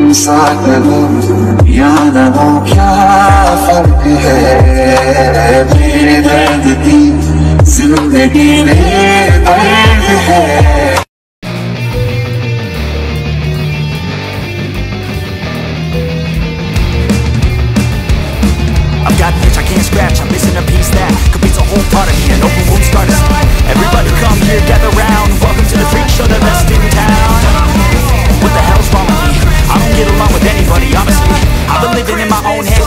सा करो या न हो, क्या फर्क है। मेरे दर्द की जिंदगी में दर्द है।